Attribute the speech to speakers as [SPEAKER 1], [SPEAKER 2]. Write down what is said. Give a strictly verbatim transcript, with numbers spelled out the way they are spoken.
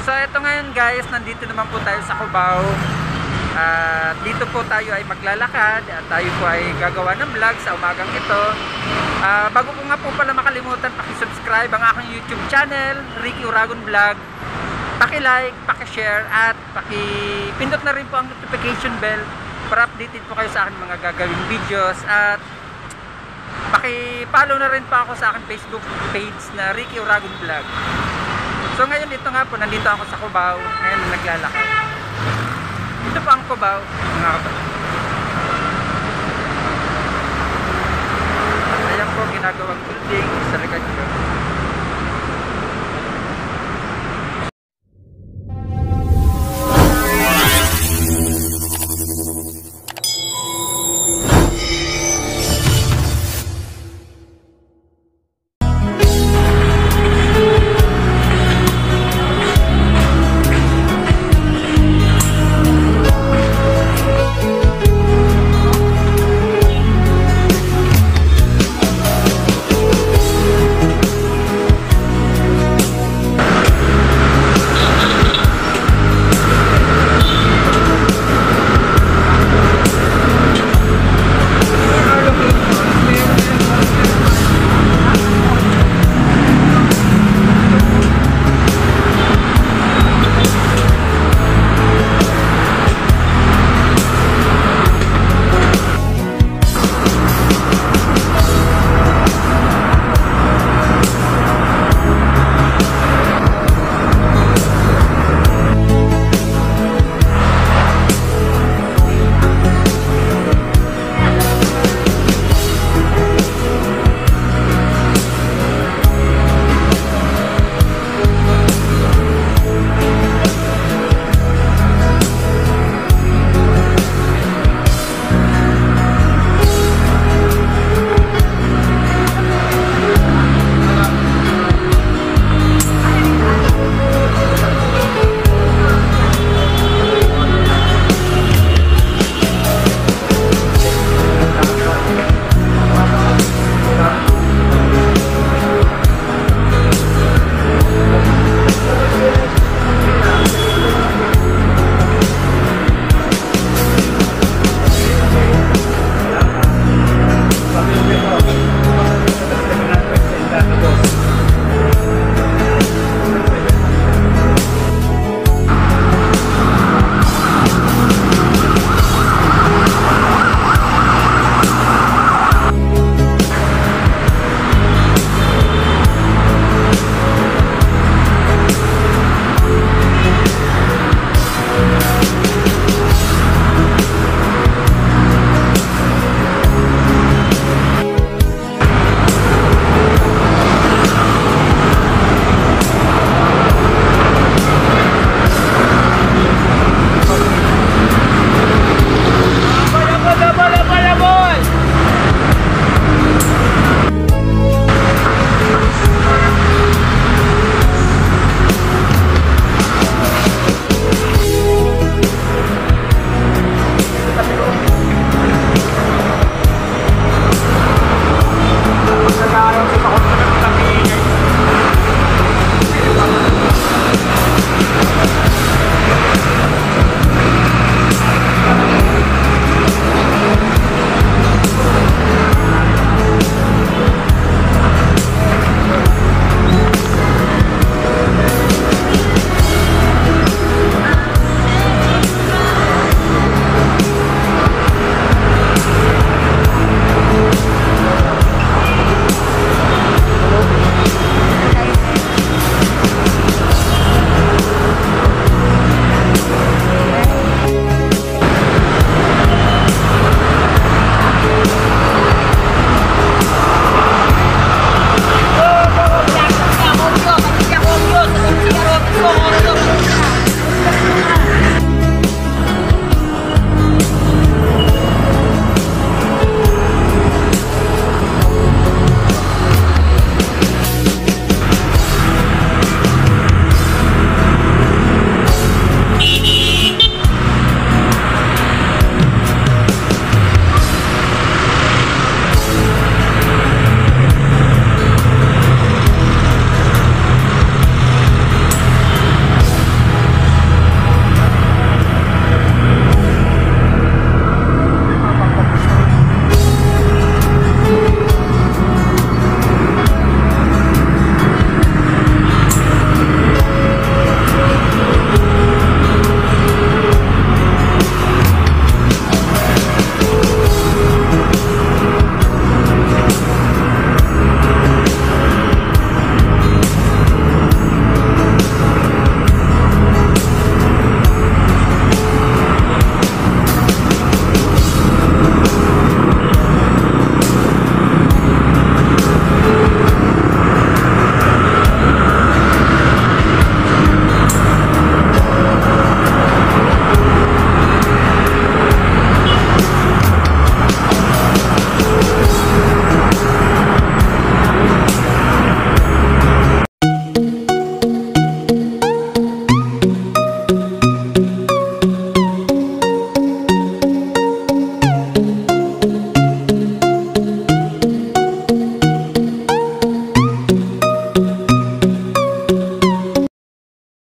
[SPEAKER 1] So ito ngayon guys, nandito naman po tayo sa Cubao. At uh, dito po tayo ay maglalakad at tayo po ay gagawa ng vlog sa umagang ito. Uh, bago ko nga po pala makalimutan, paki-subscribe ang aking YouTube channel, Ricky Uragon Vlog. Paki-like, paki-share at paki-pindot na rin po ang notification bell para updated po kayo sa aking mga gagawing videos. At paki-follow na rin po ako sa aking Facebook page na Ricky Uragon Vlog. So ngayon ito nga po, nandito ako sa Cubao, ngayon naglalakad. Ito po ang Cubao, mga kapatid. At ayan po ginagawang building sa likod ko.